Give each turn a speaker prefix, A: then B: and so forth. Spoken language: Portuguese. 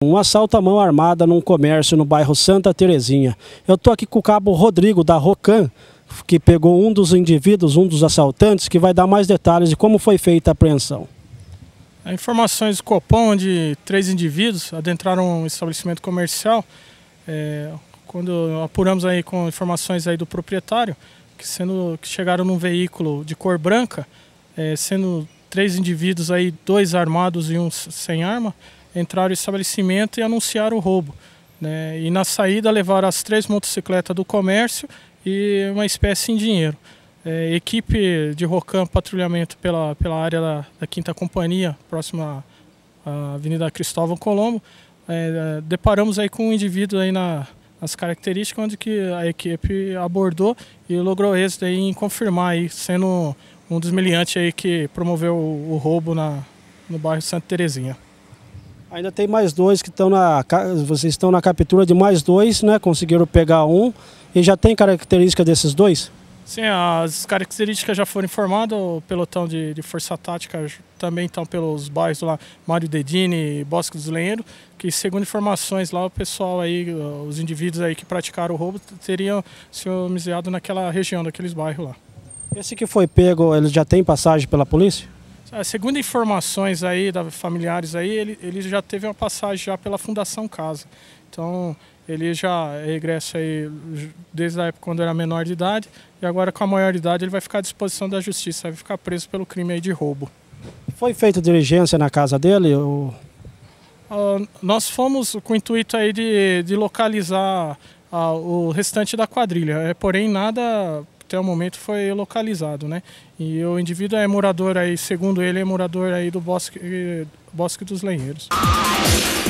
A: Um assalto à mão armada num comércio no bairro Santa Terezinha. Eu estou aqui com o cabo Rodrigo da Rocan, que pegou um dos indivíduos, um dos assaltantes, que vai dar mais detalhes de como foi feita a apreensão.
B: Informações do Copom, onde 3 indivíduos adentraram um estabelecimento comercial. Quando apuramos aí com informações aí do proprietário, que chegaram num veículo de cor branca, sendo 3 indivíduos aí, 2 armados e 1 sem arma, entraram no estabelecimento e anunciaram o roubo, né? E na saída levaram as 3 motocicletas do comércio e uma espécie em dinheiro. Equipe de Rocan, patrulhamento pela área da 5ª Companhia, próxima à Avenida Cristóvão Colombo, deparamos aí com um indivíduo aí nas características onde que a equipe abordou e logrou êxito aí em confirmar aí, sendo um dos meliantes aí que promoveu o roubo no bairro Santa Terezinha.
A: Ainda tem mais 2 que estão vocês estão na captura de mais 2, né? Conseguiram pegar um e já tem característica desses 2?
B: Sim, as características já foram informadas, o pelotão de força tática também estão pelos bairros lá, Mário Dedini e Bosque dos Lenheiros, que segundo informações lá, o pessoal aí, os indivíduos aí que praticaram o roubo teriam se homiziado naquela região, daqueles bairros lá.
A: Esse que foi pego, ele já tem passagem pela polícia?
B: Segundo informações aí, familiares aí, ele já teve uma passagem já pela Fundação Casa. Então, ele já é egresso aí desde a época quando era menor de idade, e agora com a maior idade ele vai ficar à disposição da justiça, vai ficar preso pelo crime aí de roubo. Foi
A: feita diligência na casa dele?
B: Nós fomos com o intuito aí de localizar o restante da quadrilha, porém nada até o momento foi localizado, né? E o indivíduo é morador aí, segundo ele, é morador aí do Bosque dos Lenheiros.